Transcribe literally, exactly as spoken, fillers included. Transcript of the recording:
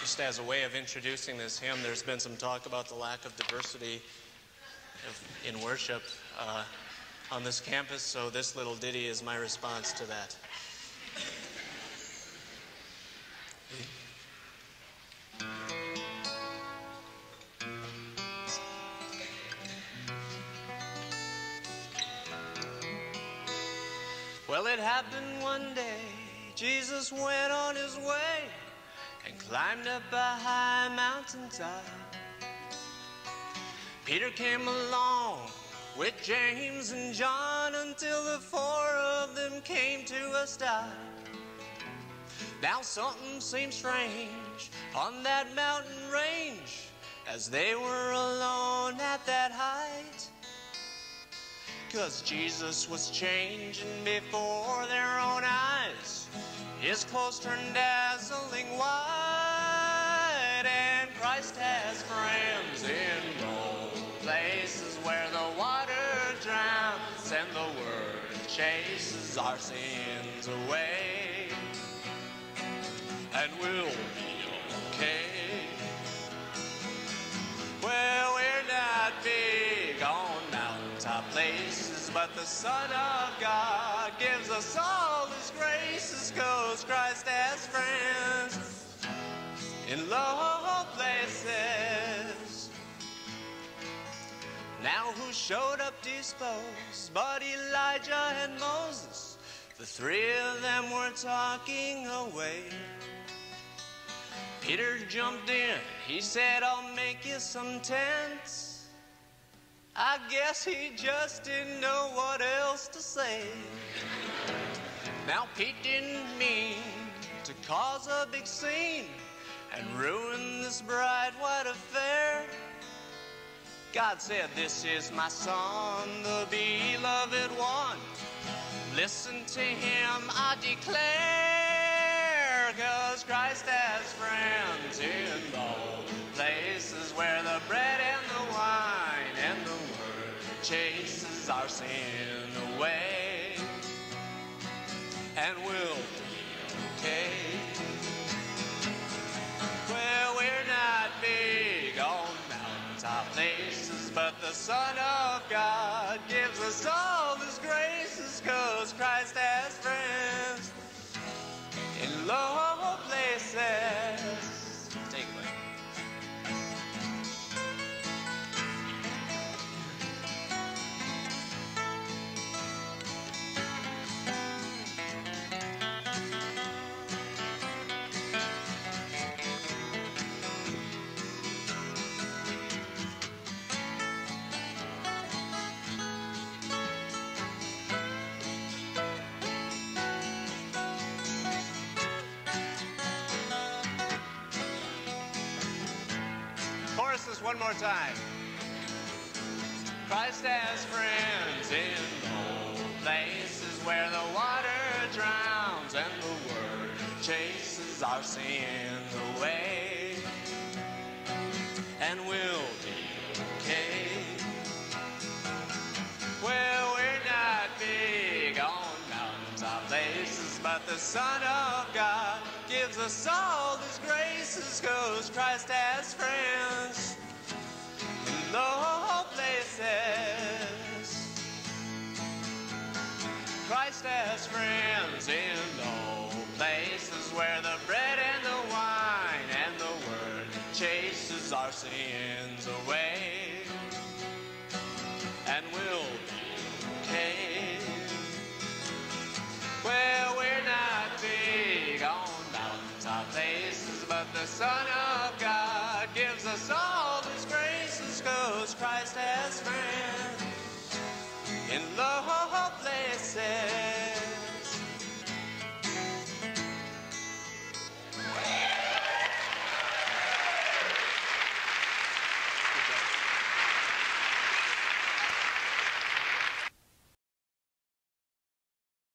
Just as a way of introducing this hymn, there's been some talk about the lack of diversity of, in worship uh, on this campus, so this little ditty is my response to that. Well, it happened one day, Jesus went on his way and climbed up a high mountainside. Peter came along with James and John until the four of them came to a stop. Now something seemed strange on that mountain range as they were alone at that height. 'Cause Jesus was changing before their own eyes. His clothes turned dazzling white, and Christ has friends in low places where the water drowns and the word chases our sins away, and we'll be okay. Well, we're not big on mountaintop places, but the Son of God gives us all his graces, 'cause Christ has friends in low places. Now who showed up disposed but Elijah and Moses? The three of them were talking away. Peter jumped in, he said, I'll make you some tents. I guess he just didn't know what else to say. Now Pete didn't mean to cause a big scene and ruin this bright white affair. God said, this is my son, the beloved one. Listen to him, I declare, 'cause Christ has friends in low places where the bread and the wine and the word chases our sin away, and we'll be okay. Well, we're not big on mountaintop places, but the Son of God gives us all his graces, 'cause Christ has friends in low places. Take it away. One more time. Christ has friends in low places where the water drowns and the word chases our sins away, and we'll be okay. Well, we're not big on mountaintop places, but the Son of God gives us all his graces, 'cause Christ has friends in low places. Christ has friends in low places where the bread and the wine and the word chases our sins away, and we'll be okay. Well, we're not big on mountaintop places, but the Son of God gives us all his graces, 'cause Christ has friends in low places.